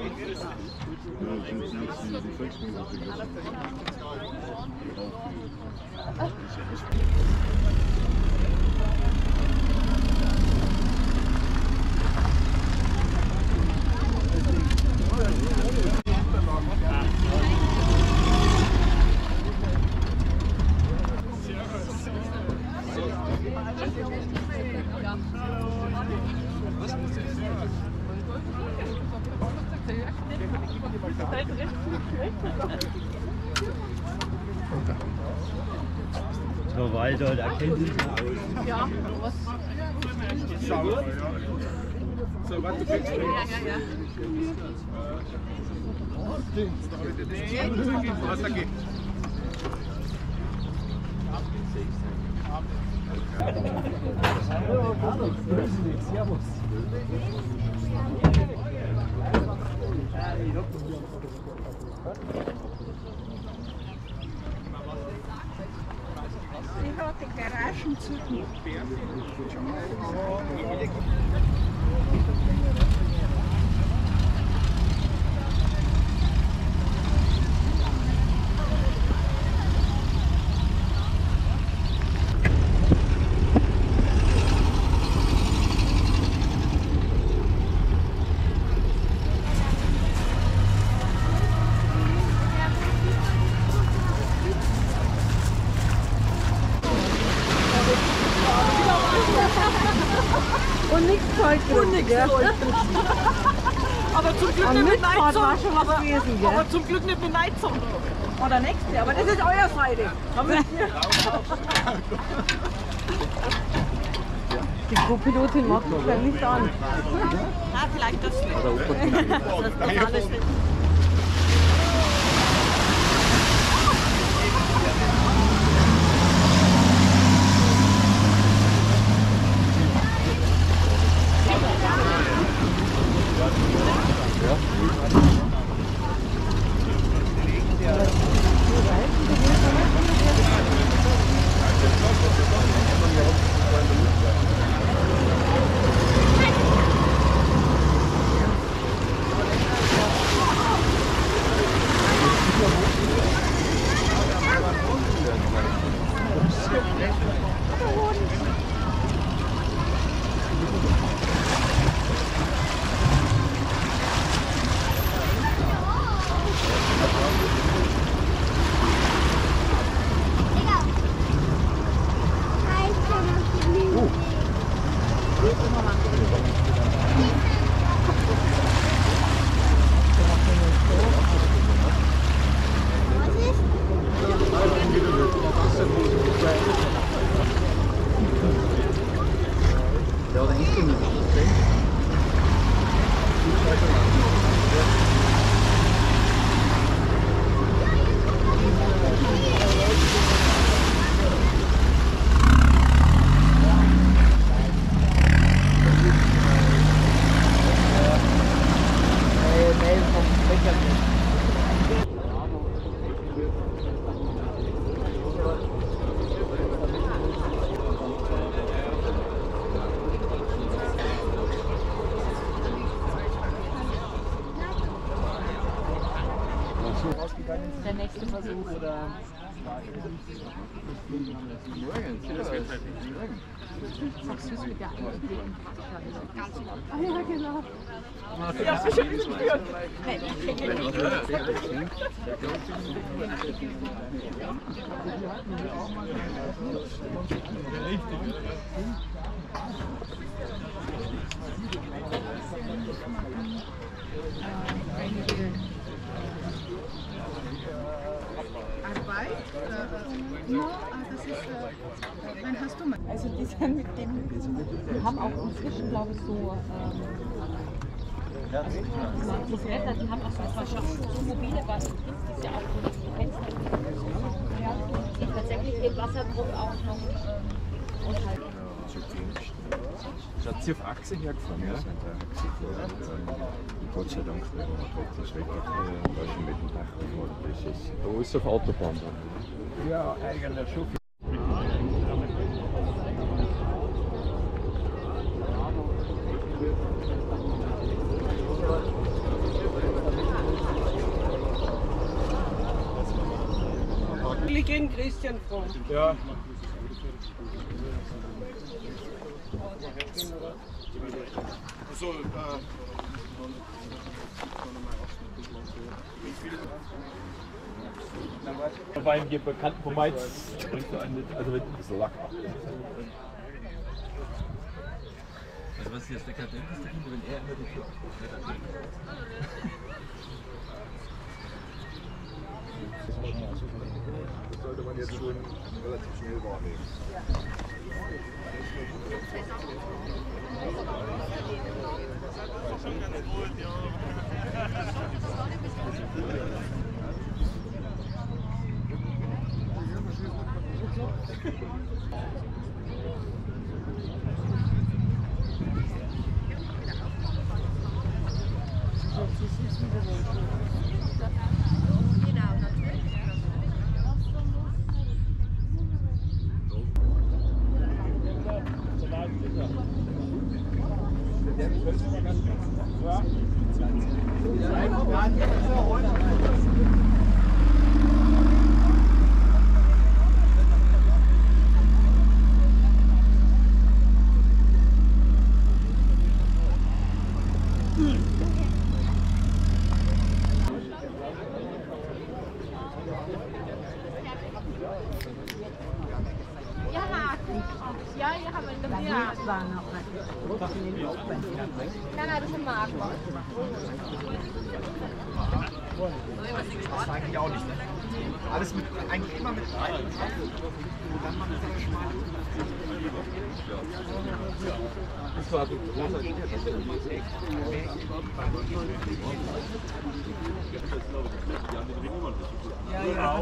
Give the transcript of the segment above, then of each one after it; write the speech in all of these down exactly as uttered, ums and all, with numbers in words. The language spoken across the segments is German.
So weiter, da kennt sich aus. Ja, was? Schau. So, warte, du kriegst Ja, ja, ja. Was da geht? Servus. Ich habe die Garagen zu. Und nichts Zeug drin. Und nichts Zeug drin. Aber zum Glück nicht mit Neizung. War schon was gewesen, gell? Aber zum Glück nicht mit Neizung. Oder nächste, aber das ist euer Seite. Die Co-Pilotin macht es dann nicht an. Ah, vielleicht das nicht. Das alles nicht. Der nächste Versuch. Oder? Sagst du es mit der Einblicken? Ah ja, genau. Ja, sicher gespürt. Arbeit? Äh, no, das ist, äh, wann hast du mal? Also die sind mit dem, die haben auch inzwischen, glaube ich, so ähm, so Blätter, die haben auch so, so mobile Wasser, die ist ja auch so die Fenster, die tatsächlich den Wasserdruck auch noch ähm, aushalten. Schaut sie auf Achse hergefahren, ja? Gott sei Dank, weil man hat das Wetter da schon mit dem Dach gefahren. Das ist, da ist auf Autobahn dann. Ja, eigentlich schon. gehen Christian vor. Ja. Also, äh, Bei einem bekannten Format bringst du einen, also mit ein bisschen Lack ab. Also was ist jetzt dekadenteste Kinder, wenn er immer die Tür aufmacht? das sollte man jetzt schon relativ schnell wahrnehmen. Ja, hier haben wir das. Ja, das war noch. Nein, nein, das ist ein Markt. Das war eigentlich auch nicht. Alles mit, eigentlich immer mit rein. Und dann mal mit der Schmal. Das war so großer Ja, ja.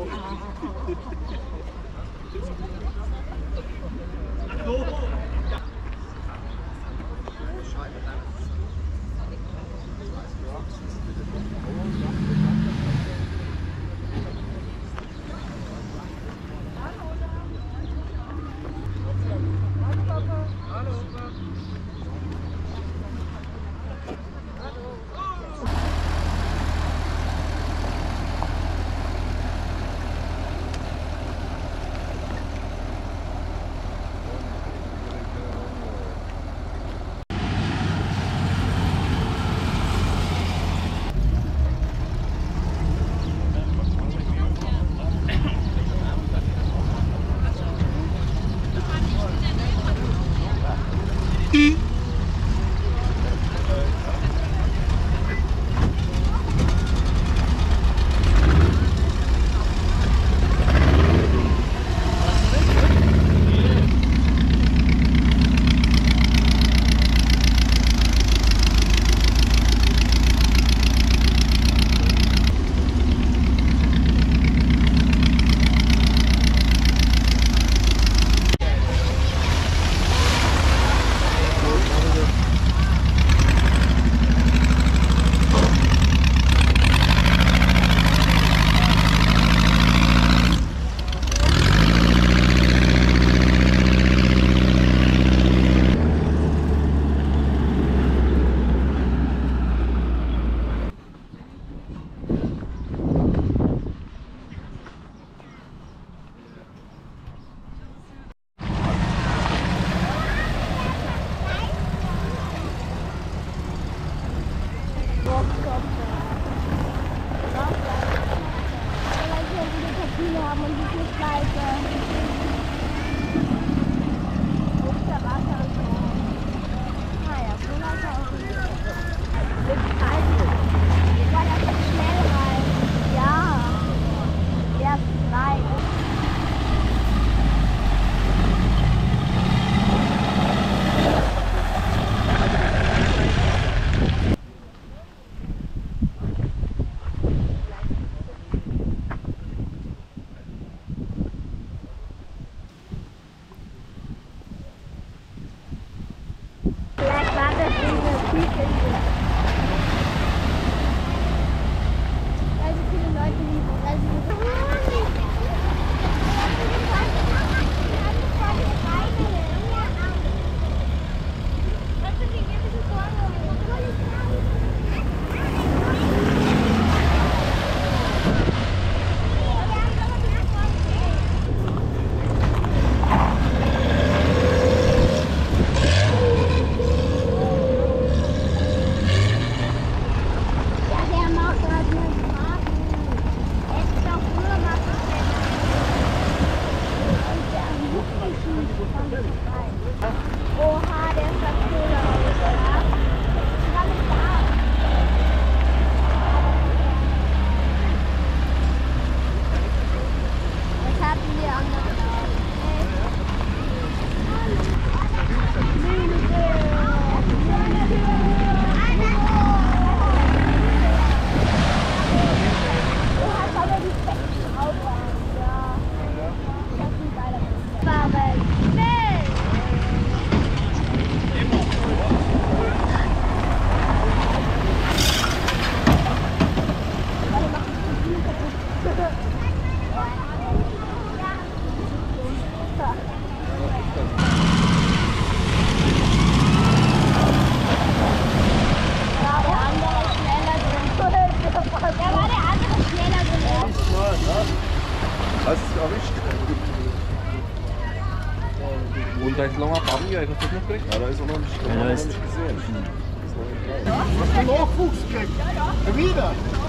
seit langer Papier, hast du das noch gekriegt? Ja, da ist er noch nicht, Ja, ja, da noch ist- nicht gesehen. Das ist noch nicht klar. Hast du Nachwuchs gekriegt? Ja. Wieder?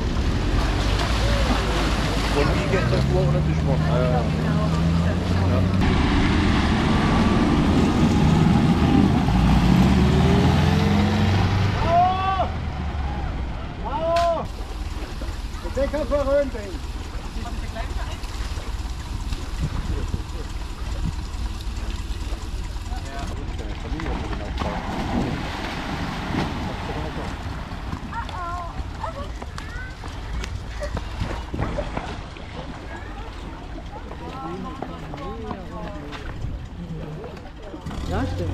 Und wie geht das vor oder nicht vor? Ja, ja. Hallo! Der Decker verröhnt ihn. Ja, stimmt.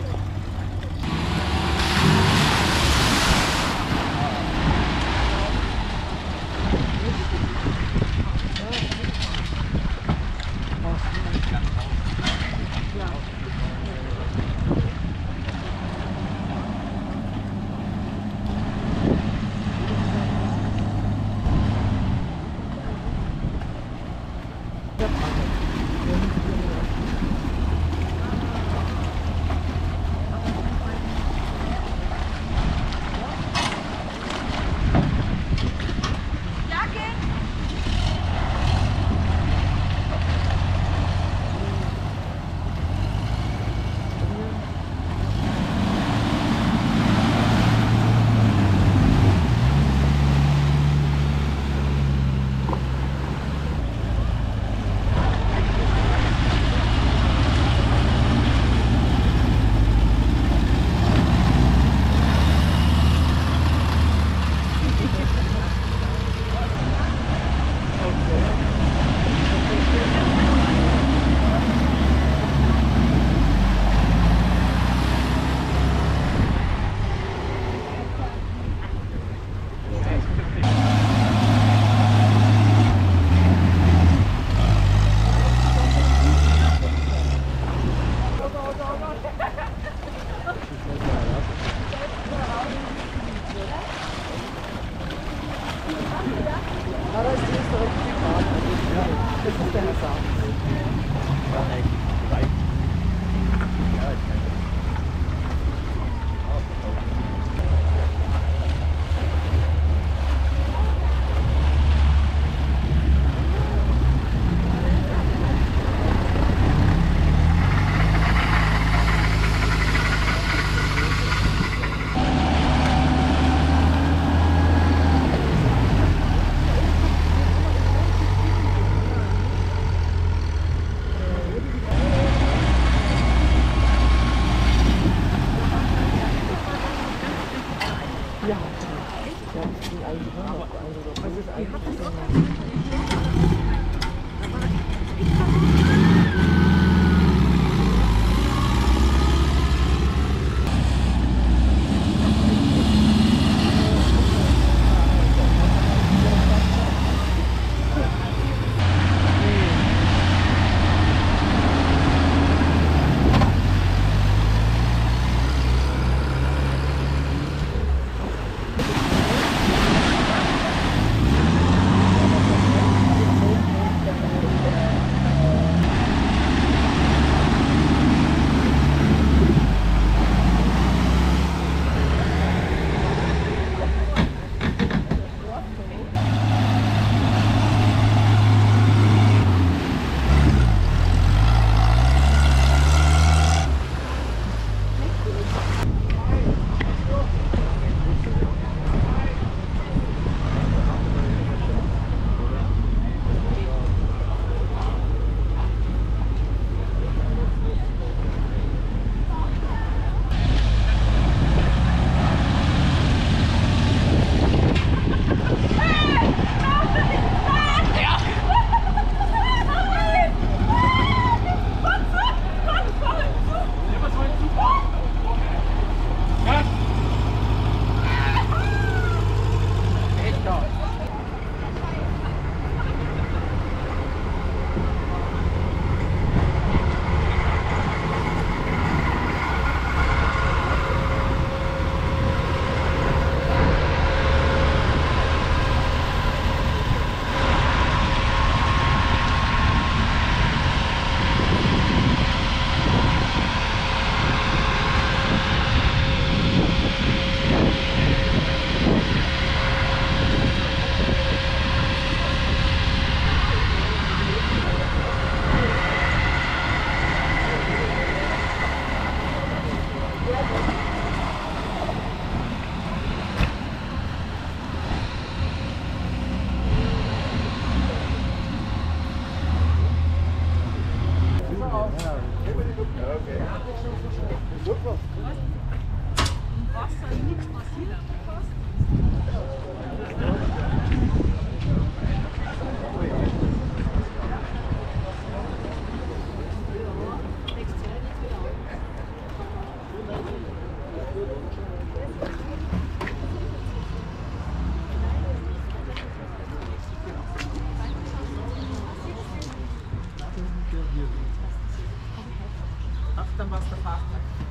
Ach, dann war's der Fahrer.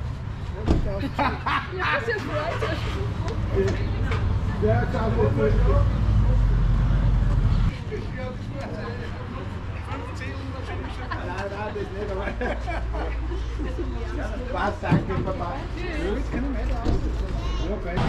Ja, ist ja freut. Ja, ciao, gut. Nein, nein, das nicht, aber... Was, danke, Papa. Tschüss. Keine Meter aus. Ja, okay.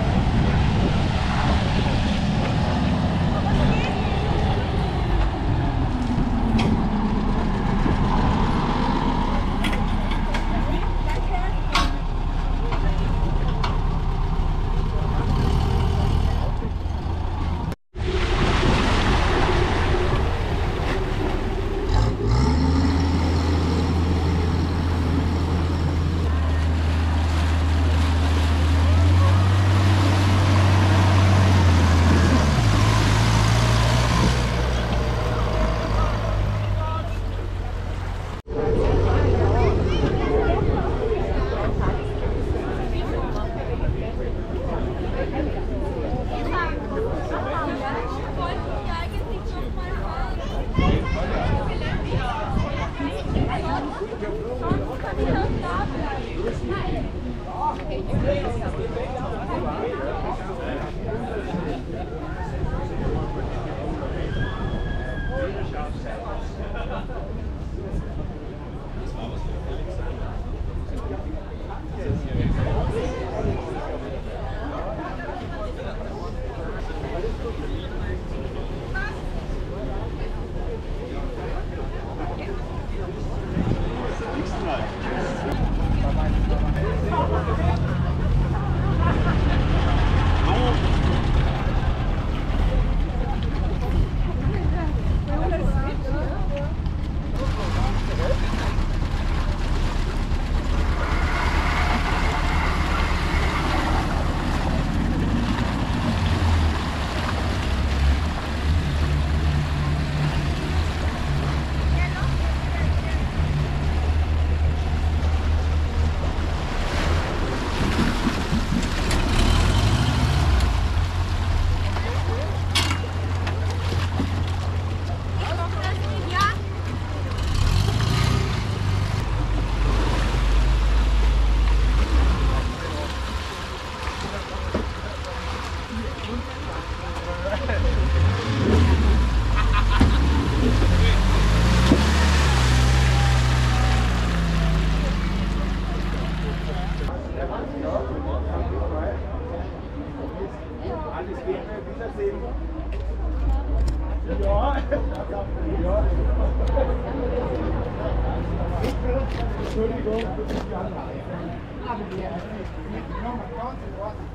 Entschuldigung, das ist die andere. Aber wir haben ganz in Ordnung.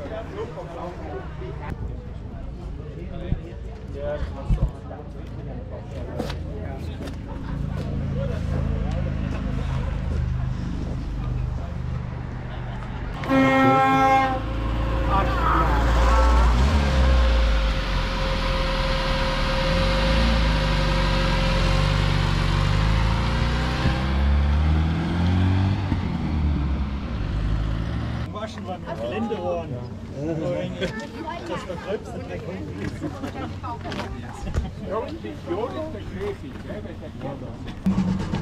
Ja, das war so. Waschen wir mit Geländerohren. Das vergröbst du drei Kunden. Ja, die Vision ist der Schäfig, gell?